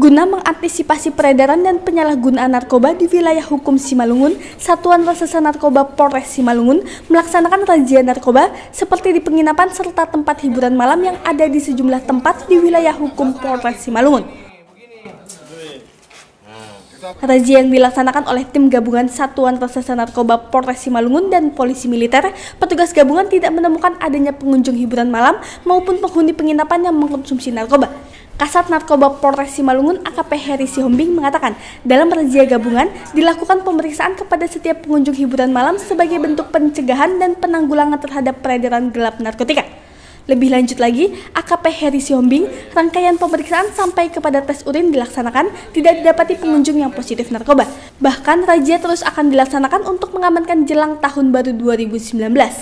Guna mengantisipasi peredaran dan penyalahgunaan narkoba di wilayah hukum Simalungun, Satuan Reserse Narkoba Polres Simalungun melaksanakan razia narkoba seperti di penginapan serta tempat hiburan malam yang ada di sejumlah tempat di wilayah hukum Polres Simalungun. Razia yang dilaksanakan oleh tim gabungan Satuan Reserse Narkoba Polres Simalungun dan Polisi Militer, petugas gabungan tidak menemukan adanya pengunjung hiburan malam maupun penghuni penginapan yang mengkonsumsi narkoba. Kasat Narkoba Polres Simalungun AKP Heri Sihombing mengatakan, dalam razia gabungan dilakukan pemeriksaan kepada setiap pengunjung hiburan malam sebagai bentuk pencegahan dan penanggulangan terhadap peredaran gelap narkotika. Lebih lanjut lagi, AKP Heri Sihombing, rangkaian pemeriksaan sampai kepada tes urin dilaksanakan, tidak didapati pengunjung yang positif narkoba. Bahkan razia terus akan dilaksanakan untuk mengamankan jelang tahun baru 2019.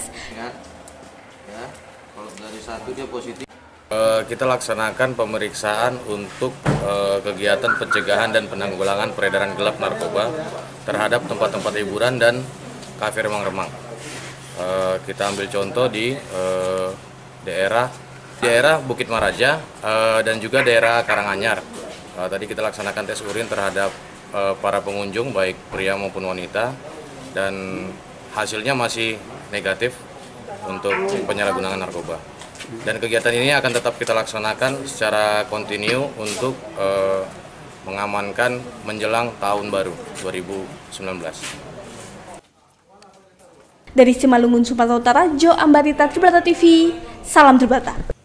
Kalau dari satu dia positif. Kita laksanakan pemeriksaan untuk kegiatan pencegahan dan penanggulangan peredaran gelap narkoba terhadap tempat-tempat hiburan dan kafe remang-remang. Kita ambil contoh di daerah Bukit Maraja dan juga daerah Karanganyar. Tadi kita laksanakan tes urin terhadap para pengunjung baik pria maupun wanita dan hasilnya masih negatif untuk penyalahgunaan narkoba. Dan kegiatan ini akan tetap kita laksanakan secara kontinu untuk mengamankan menjelang tahun baru 2019. Dari Simalungun, Sumatera Utara, Jo Ambarita, Tribrata TV, salam Tribrata.